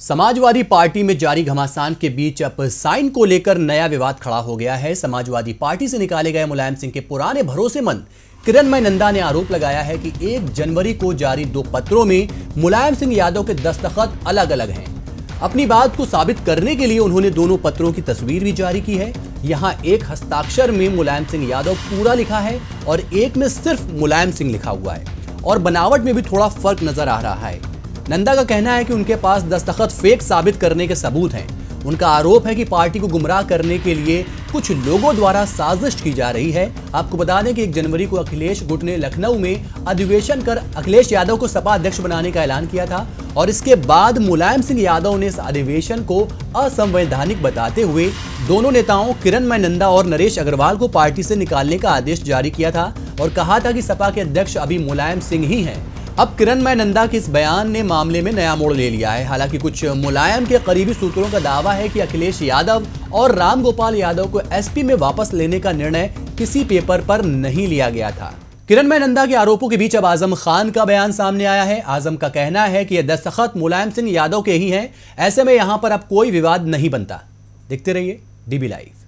Samajwadi party में जारी घमासान के बीच अब साइन को लेकर नया विवाद खड़ा हो गया है। समाजवादी पार्टी से निकाले गए मुलायम सिंह के पुराने भरोसेमंद किरणमय नंदा ने आरोप लगाया है कि 1 जनवरी को जारी 2 पत्रों में मुलायम सिंह यादव के दस्तखत अलग अलग हैं। अपनी बात को साबित करने के लिए उन्होंने दोनों पत्रों की तस्वीर भी जारी की है। यहाँ एक हस्ताक्षर में मुलायम सिंह यादव पूरा लिखा है और एक में सिर्फ मुलायम सिंह लिखा हुआ है और बनावट में भी थोड़ा फर्क नजर आ रहा है। नंदा का कहना है कि उनके पास दस्तखत फेक साबित करने के सबूत हैं। उनका आरोप है कि पार्टी को गुमराह करने के लिए कुछ लोगों द्वारा साजिश की जा रही है। आपको बता दें कि 1 जनवरी को अखिलेश गुट ने लखनऊ में अधिवेशन कर अखिलेश यादव को सपा अध्यक्ष बनाने का ऐलान किया था और इसके बाद मुलायम सिंह यादव ने इस अधिवेशन को असंवैधानिक बताते हुए दोनों नेताओं किरणमय नंदा और नरेश अग्रवाल को पार्टी से निकालने का आदेश जारी किया था और कहा था कि सपा के अध्यक्ष अभी मुलायम सिंह ही हैं। अब किरणमय नंदा के इस बयान ने मामले में नया मोड़ ले लिया है। हालांकि कुछ मुलायम के करीबी सूत्रों का दावा है कि अखिलेश यादव और राम गोपाल यादव को एसपी में वापस लेने का निर्णय किसी पेपर पर नहीं लिया गया था। किरणमय नंदा के आरोपों के बीच अब आजम खान का बयान सामने आया है। आजम का कहना है कि यह दस्तखत मुलायम सिंह यादव के ही हैं। ऐसे में यहां पर अब कोई विवाद नहीं बनता। देखते रहिए डीबी लाइव।